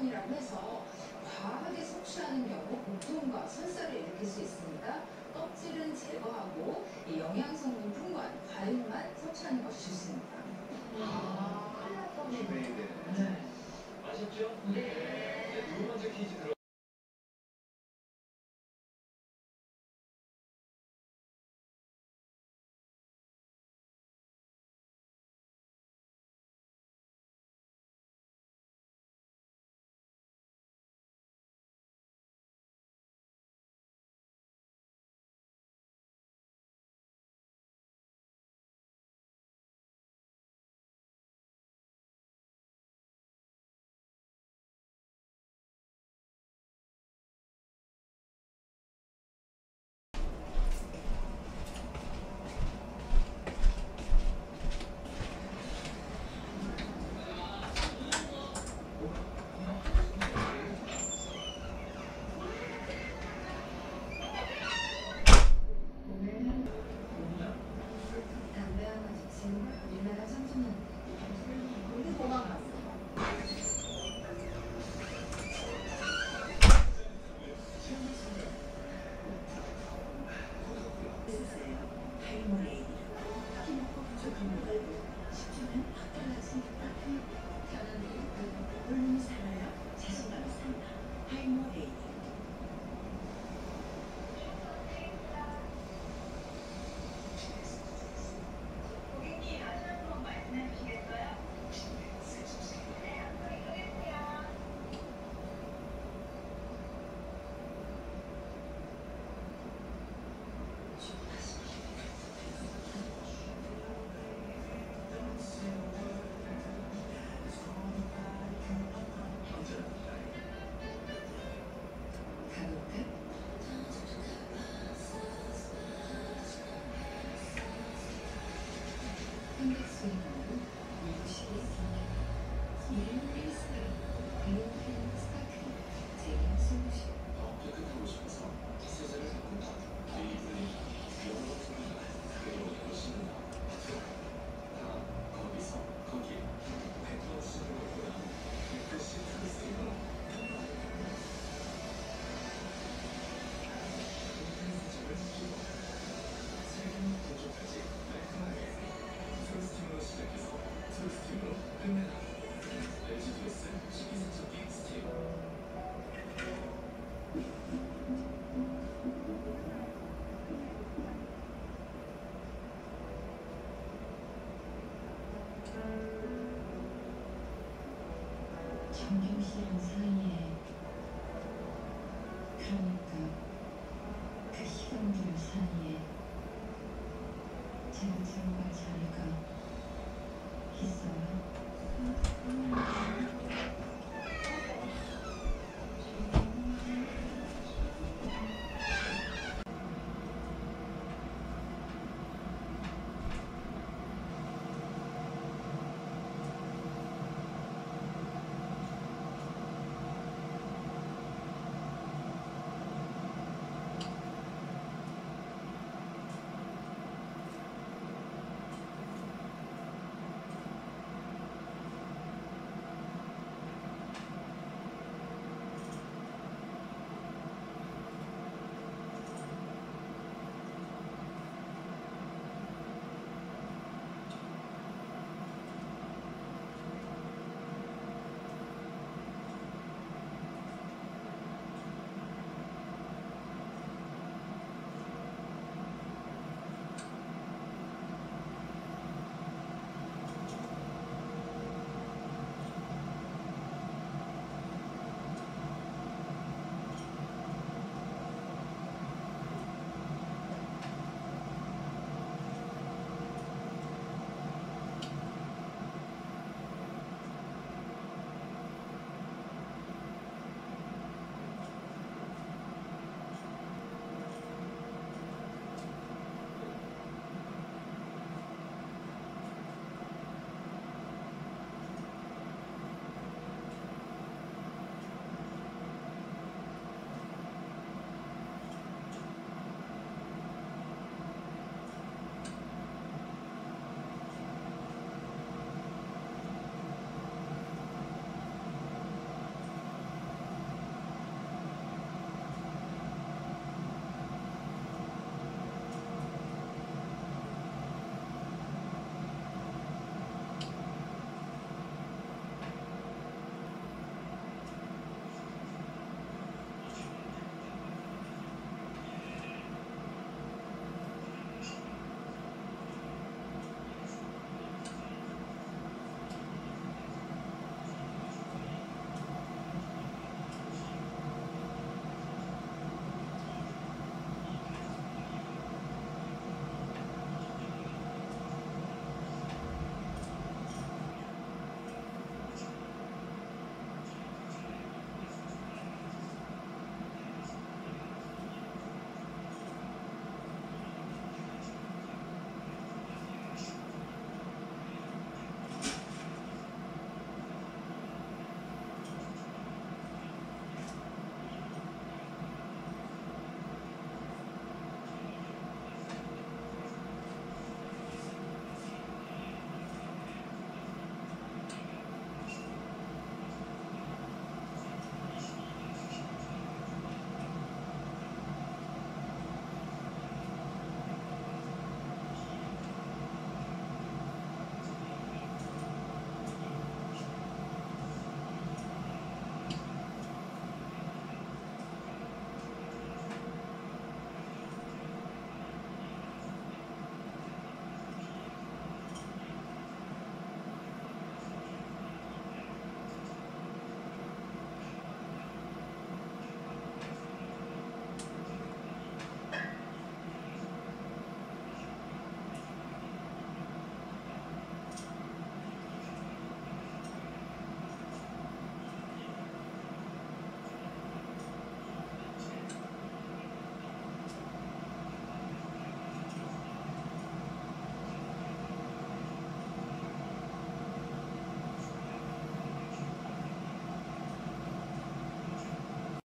성분이라고 해서 과하게 섭취하는 경우 복통과 설사를 일으킬 수 있습니다. 껍질은 제거하고 이 영양성분 풍부한 과일만 섭취하는 것이 좋습니다. 큰일 날 뻔했네. 네. 아셨죠? 네. 이제 두 번째 퀴즈 들어. 담배 하나 주신 우리나라 청소년 우리 도망갔어. 고객님, 다시 한번 말씀해 주시겠어요? 네, 한번 해보겠습니다. 가볼까? 한국수입으로 미국식의 이름 필스를 그린필 스파클 제일 숨쉬 더 깨끗하고 싶어서 세제를 바꾼다. 베이블린 영어 소리가 그대로 열심히나 다 거기서 거기 100%를 보다 100% 세이버 세제를 지키고 세금 도착까지 깔끔하게 솔스팀으로 시작해서 솔스팀으로 끝내다. LGDS 식이세척기 스팀. 점심시간 사이에 그러니까 그 시간들 사이에 제가 들어갈 자리가 있어요.